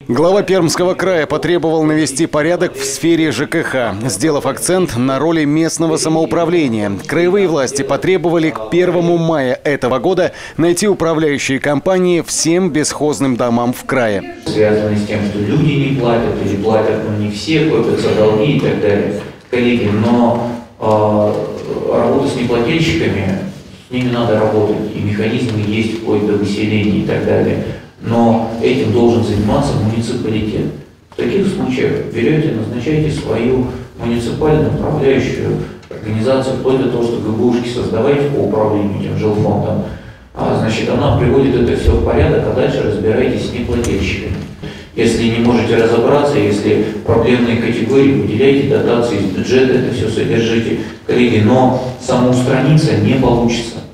Глава Пермского края потребовал навести порядок в сфере ЖКХ, сделав акцент на роли местного самоуправления. Краевые власти потребовали к 1 мая этого года найти управляющие компании всем бесхозным домам в крае. Связано с тем, что люди не платят или платят, но не все, копятся долги и так далее. Коллеги, но работа с неплательщиками, с ними надо работать, и механизмы есть вплоть до выселения и так далее. Но этим должен заниматься муниципалитет. В таких случаях берете, назначайте свою муниципальную управляющую организацию, вплоть до того, что ГБУшки создавайте по управлению этим жилфондом. Значит, она приводит это все в порядок, а дальше разбирайтесь с неплательщиками. Если не можете разобраться, если проблемные категории, выделяйте дотации из бюджета, это все содержите, коллеги, но самоустраниться не получится.